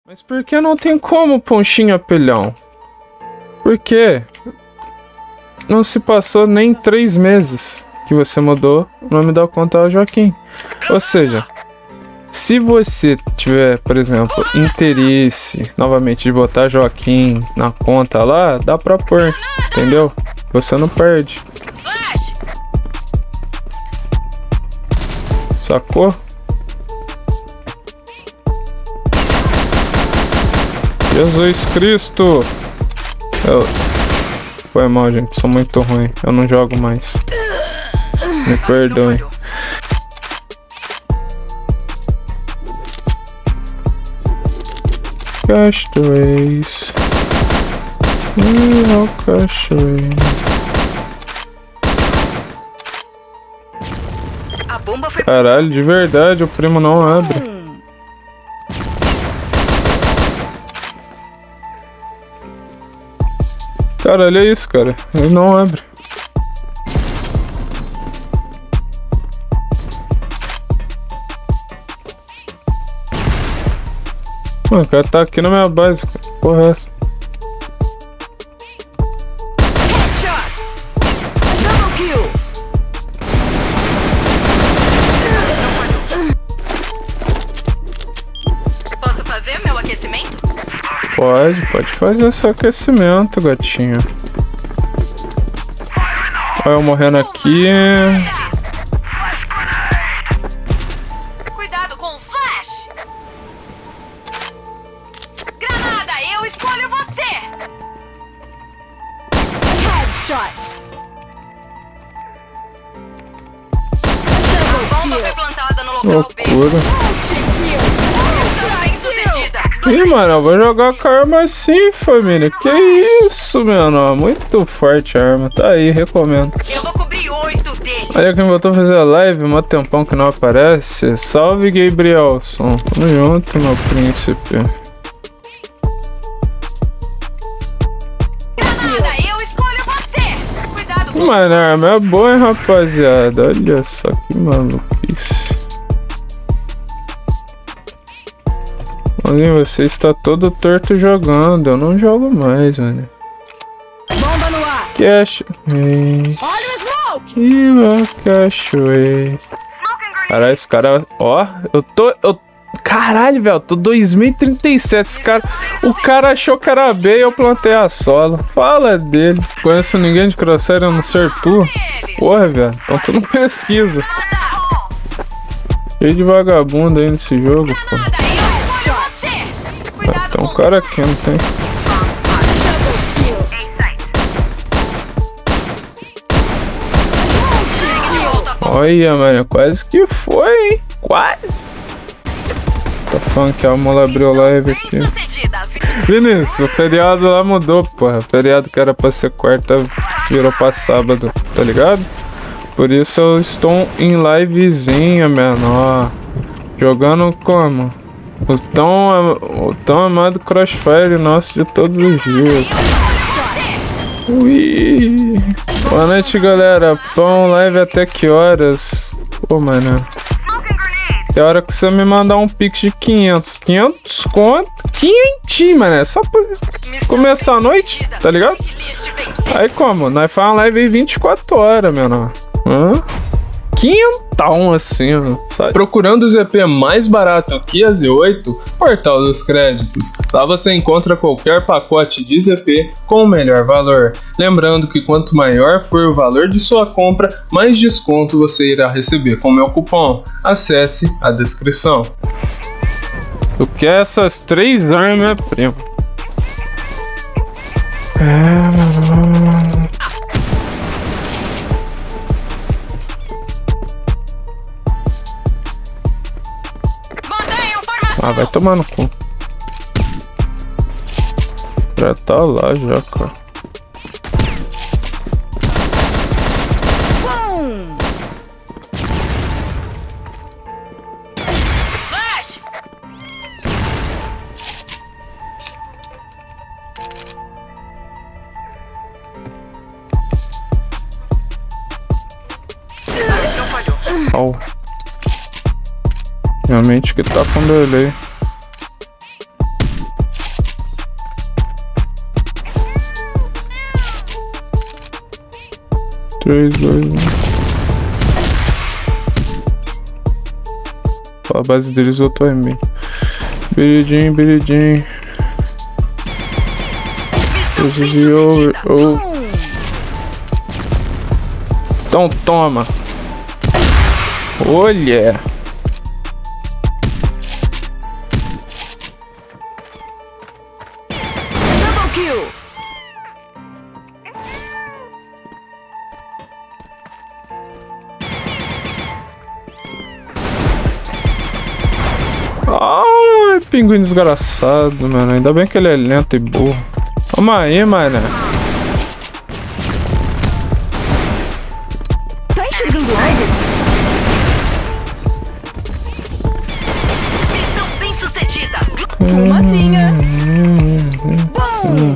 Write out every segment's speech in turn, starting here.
Mas por que não tem como, Ponchinho Apelhão? Por quê? Não se passou nem 3 meses que você mudou o nome da conta ao Joaquim. Ou seja, se você tiver, por exemplo, interesse novamente de botar Joaquim na conta lá, dá pra pôr, entendeu? Você não perde. Sacou? Jesus Cristo! Foi mal, gente. Sou muito ruim. Eu não jogo mais. Me perdoem. Castaways. Castaways. Caralho, de verdade, o primo não abre. Cara, olha isso, cara. Ele não abre. Mano, o cara tá aqui na minha base. Porra é essa? Posso fazer meu aquecimento? Pode fazer seu aquecimento, gatinho. Olha eu morrendo aqui. Cuidado com o flash! Granada, eu escolho você! Headshot! Bomba foi plantada no local B. Loucura. Ih, mano, eu vou jogar com a arma assim, família. Que isso, mano? Muito forte a arma. Tá aí, recomendo. Eu vou cobrir 8 deles. Olha quem voltou a fazer a live, mó tempão que não aparece. Salve, Gabrielson. Tamo junto, meu príncipe. Granada, eu escolho você! Cuidado com Mano, a arma é boa, hein, rapaziada. Olha só que maluquice. Olha, você está todo torto jogando. Eu não jogo mais, mano. bomba no ar! Cash. Olha o smoke! Caralho, esse cara. Ó, caralho, velho. Tô 2037. Esse cara. O cara achou que era B e eu plantei a sola. Fala dele. Conheço ninguém de Crosshair a não ser tu. Porra, velho. Então tu não pesquisa. Cheio de vagabundo aí nesse jogo, pô. Tem um cara aqui, não tem? Olha, mano, quase que foi, hein? Quase. Tá falando que a mola abriu live aqui. Vinícius, o feriado lá mudou, porra. O feriado que era pra ser quarta virou pra sábado, tá ligado? Por isso eu estou em livezinha, menor. Jogando como? O tão amado Crossfire nosso de todos os dias. Ui. Boa noite, galera. Pão live até que horas? Pô, mano. Tem hora que você me mandar um pix de 500. 500 conto? 500, mano. É só pra começar a noite, tá ligado? Aí como? Nós faz uma live aí 24 horas, menor. Quintão assim, sabe? Procurando o ZP mais barato que a Z8, Portal dos Créditos. Lá você encontra qualquer pacote de ZP com o melhor valor. Lembrando que quanto maior for o valor de sua compra, mais desconto você irá receber com meu cupom. Acesse a descrição. Tu quer essas 3 armas, primo? Ah, vai tomar no cu. Já tá lá, já, cara. Flash! Au. Realmente que tá com delay. 3, 2, 1. A base deles voltou em mim. Beridinho, beridinho. Então toma. Olha. Double kill. Ai, pinguim desgraçado, mano. Ainda bem que ele é lento e burro. Toma aí, mano. Tá enxergando algo? Missão bem sucedida. Fumacinha. Bom.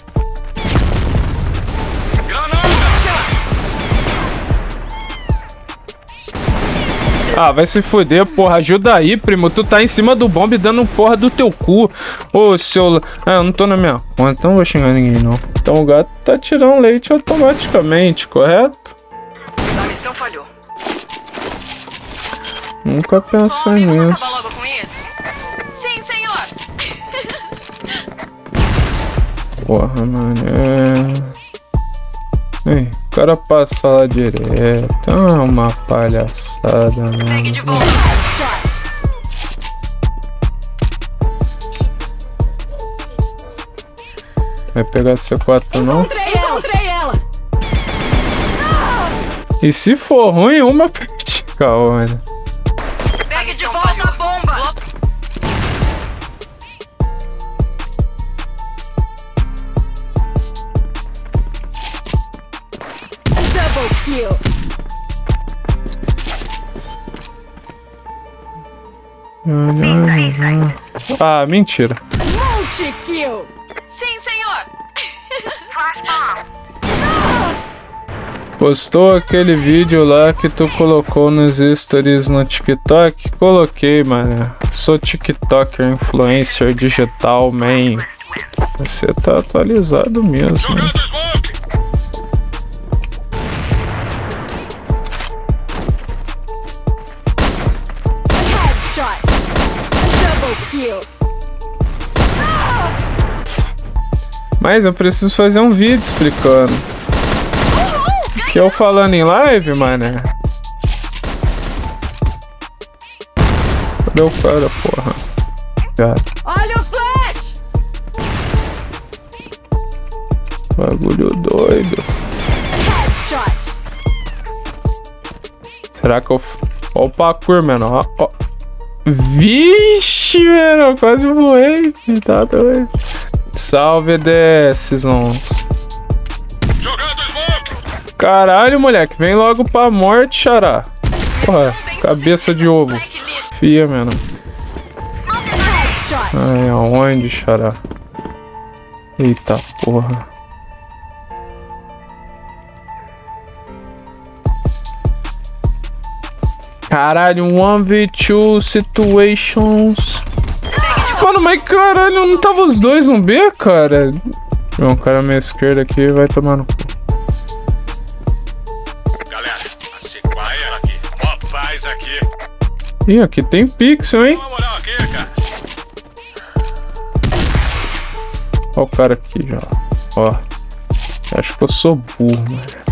Ah, vai se fuder, porra. Ajuda aí, primo. Tu tá em cima do bombe dando porra do teu cu. Ô, seu... Ah, eu não tô na minha conta. Então não vou xingar ninguém, não. Então o gato tá tirando leite automaticamente, correto? A missão falhou. Nunca pensei Vamos nisso. acabar logo com isso? Sim, senhor. Porra, mano. Ei, o cara passa lá direto. Ah, uma palhaçada, Pegue de mano. volta. Shot. Vai pegar C4 não? Encontrei ela. E se for ruim, uma vertical, mano. Pegue de volta a bomba. Double kill. Ah, mentira. Multi kill. Sim, senhor. Postou aquele vídeo lá que tu colocou nos stories no TikTok? Coloquei, mano. Sou TikToker, influencer digital, man. Você tá atualizado mesmo, né? Headshot. Double kill. Mas eu preciso fazer um vídeo explicando. Que eu falando em live, mano. Cadê o cara, porra? Gato. Olha o flash. Bagulho doido. Headshot. Será que eu... Ó o parkour, mano. Ó, ó. Vixe, mano. Eu quase voei. Tá doido. Salve desses, uns. Caralho, moleque. Vem logo pra morte, xará. Porra, cabeça de ovo. Fia, mano. Headshot. Ai, aonde, xará? Eita, porra. Caralho, 1v2 situations. Mano, mas caralho, não tava os dois no B, cara? Um cara à minha esquerda aqui vai tomar no cu. Galera, a sequência aqui. Ó, faz aqui. Ih, aqui tem pixel, hein? Dá uma moral aqui, cara. Ó o cara aqui já. Ó. Acho que eu sou burro, mano.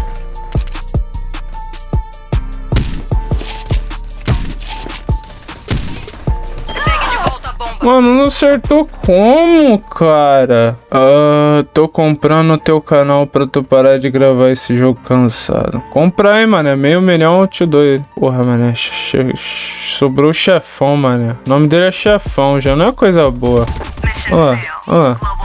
Pegue de volta a bomba. Mano, não acertou como, cara? Ah, tô comprando o teu canal pra tu parar de gravar esse jogo cansado. Compra aí, mano. É $500 000, eu te dou ele. Porra, mano. Sobrou o chefão, mano. O nome dele é chefão, já não é coisa boa. Olha lá, olha lá.